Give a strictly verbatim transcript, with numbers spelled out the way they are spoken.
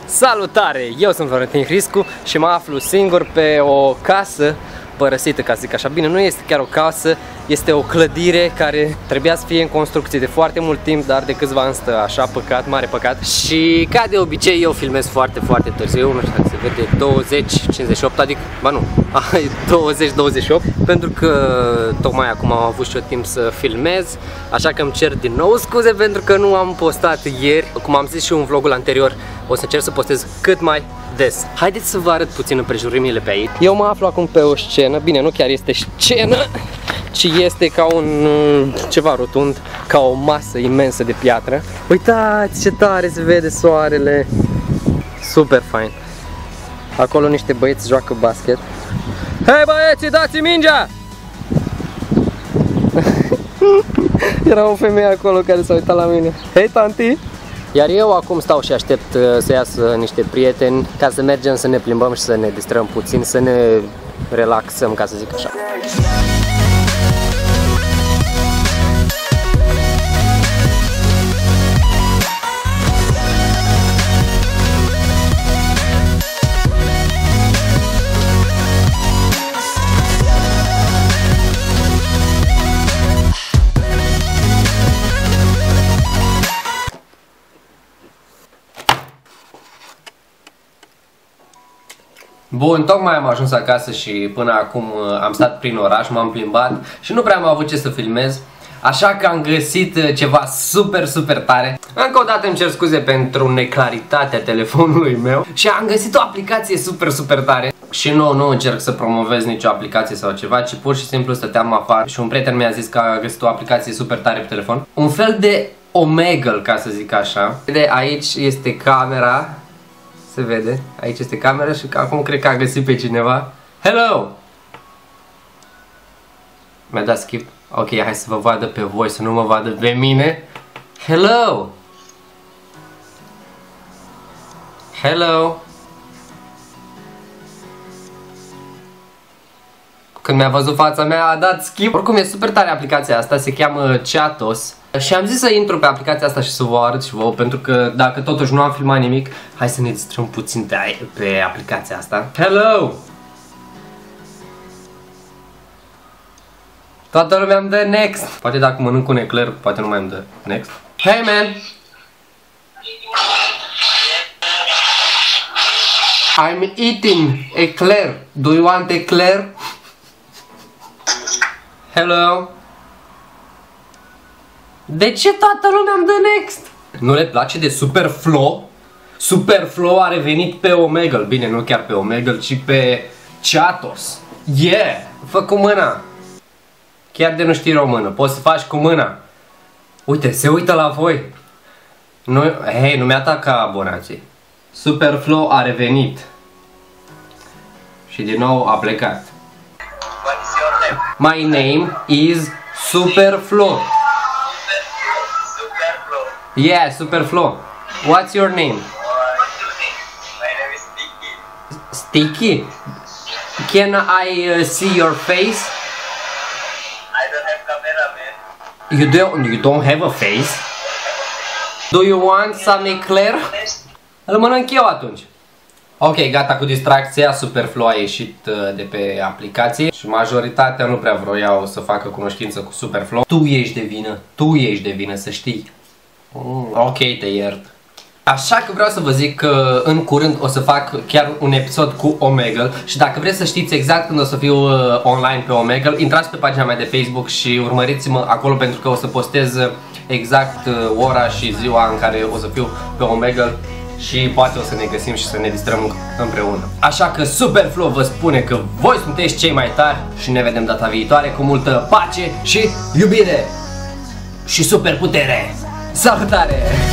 Salutare! Eu sunt Florentin Hriscu și mă aflu singur pe o casă părăsită, ca să zic așa. Bine, nu este chiar o casă, este o clădire care trebuia să fie în construcție de foarte mult timp, dar de câțiva ani stă așa, păcat, mare păcat. Și ca de obicei eu filmez foarte, foarte târziu, nu știu dacă se vede, douăzeci cincizeci și opt, adică, ba nu, douăzeci douăzeci și opt, pentru că tocmai acum am avut și eu timp să filmez, așa că îmi cer din nou scuze pentru că nu am postat ieri. Cum am zis și în vlogul anterior, o să încerc să postez cât mai des. Haideți să vă arăt puțin împrejurimile pe aici. Eu mă aflu acum pe o scenă, bine, nu chiar este scenă, ci este ca un ceva rotund, ca o masă imensă de piatră. Uitați ce tare se vede soarele. Super fain. Acolo niște băieți joacă basket. Hei băieți, dați-mi mingea! Era o femeie acolo care s-a uitat la mine. Hei tanti! Iar eu acum stau și aștept să iasă niște prieteni ca să mergem să ne plimbăm și să ne distrăm puțin, să ne relaxăm, ca să zic așa. Bun, tocmai am ajuns acasă și până acum am stat prin oraș, m-am plimbat și nu prea am avut ce să filmez, așa că am găsit ceva super, super tare. Încă o dată îmi cer scuze pentru neclaritatea telefonului meu și am găsit o aplicație super, super tare. Și nu, nu încerc să promovez nicio aplicație sau ceva, ci pur și simplu stăteam afară și un prieten mi-a zis că a găsit o aplicație super tare pe telefon. Un fel de Omegle, ca să zic așa. De aici este camera. Se vede, aici este camera și acum cred că a găsit pe cineva. Hello! Mi-a dat skip. Ok, hai să vă vadă pe voi, să nu mă vadă pe mine. Hello! Hello! Când mi-a văzut fața mea a dat skip. Oricum e super tare aplicația asta, se cheamă Chatos. Și am zis să intru pe aplicația asta și să vă arăt și vouă, pentru că dacă totuși nu am filmat nimic, hai să ne distrăm puțin pe, pe aplicația asta. Hello! Toată lumea îmi dă next. Poate dacă mănânc un eclair, poate nu mai îmi dă next. Hey man! I'm eating eclair. Do you want eclair? Hello? De ce toată lumea îmi dă next? Nu le place de Superflow? Superflow a revenit pe Omegle. Bine, nu chiar pe Omegle, ci pe Chatos. Yeah! Fă cu mâna. Chiar de nu știi română, poți să faci cu mâna. Uite, se uită la voi. Nu, hei, nu mi-ataca abonații. Superflow a revenit. Și din nou a plecat. My name is Superflow. Yeah, Superflow. What's your name? My name is Sticky. Sticky? Can I uh, see your face? I don't have camera, man. You don't, you don't have a face? Do you want some eclair? Îl mănânc eu atunci. Ok, gata cu distracția. Superflow a ieșit uh, de pe aplicație și majoritatea nu prea vroiau să facă cunoștință cu Superflow. Tu ești de vină, tu ești de vină, să știi. Mm, ok, te iert. Așa că vreau să vă zic că în curând o să fac chiar un episod cu Omegle. Și dacă vreți să știți exact când o să fiu uh, online pe Omegle, intrați pe pagina mea de Facebook și urmăriți-mă acolo, pentru că o să postez exact uh, ora și ziua în care o să fiu pe Omegle. Și poate o să ne găsim și să ne distrăm împreună. Așa că Superflow vă spune că voi sunteți cei mai tari și ne vedem data viitoare cu multă pace și iubire și superputere. Salutare!